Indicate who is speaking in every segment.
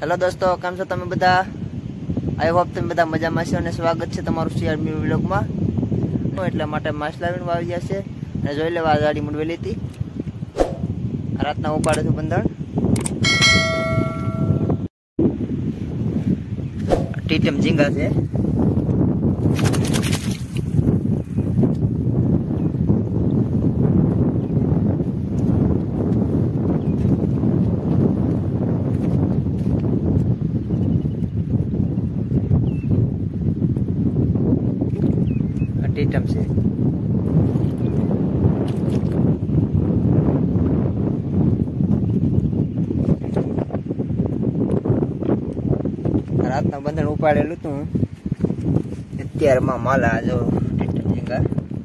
Speaker 1: Hello दोस्तों, केम छो तमे बधा? आई होप तमे बधा मजामां छो અને સ્વાગત છે તમારું સીઆરબી વ્લોગમાં। એટલે માટે માછલા વીણવા આવી ગયા છે અને જોઈ લેવા આ ગાડી મૂડવેલી હતી। રાતના ઉપાડે છું બંધણ। ટીટમ ઝીંગા છે। टीटम से रातना बंधन उपाड़ेलू तू अत्यार में माला जो टीटम झींगा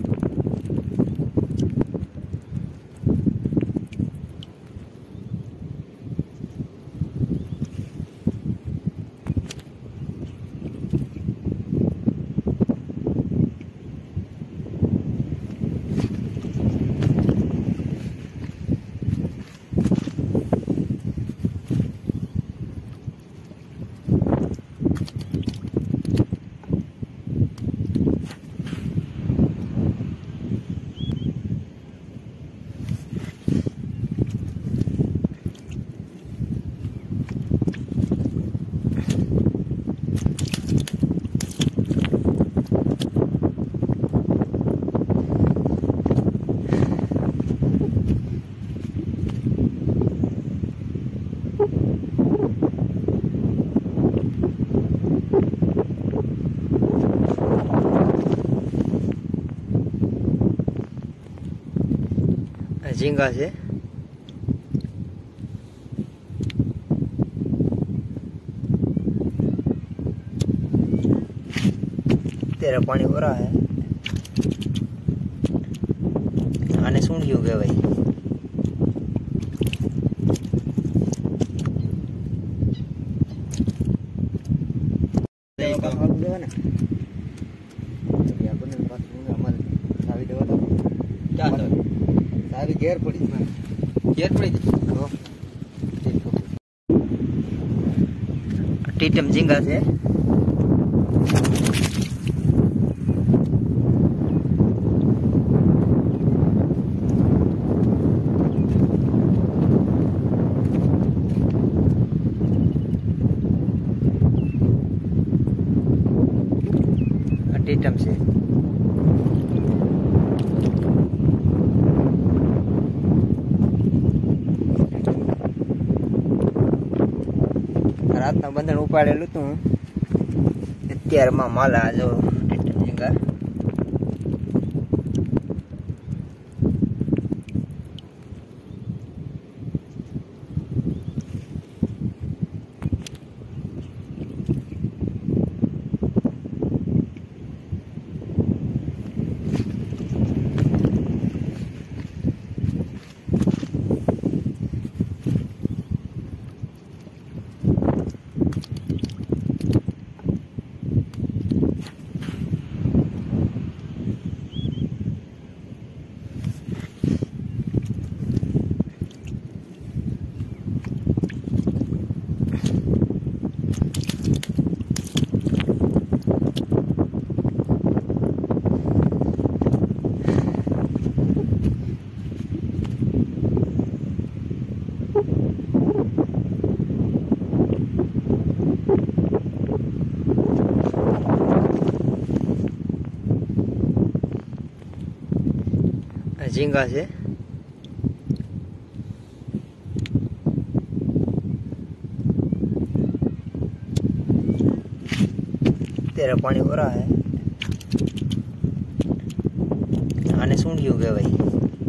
Speaker 1: झींगा से तेरा पानी हो रहा है आने सुन हो गया भाई। सारी घेर पड़ी टीटम झींगा से टीटम से रातना बंधन उपाड़ेलू तू अत्यार में माला जो टीटम झींगा झींगा से तेरा पानी हो रहा है आने सुन हो गया भाई।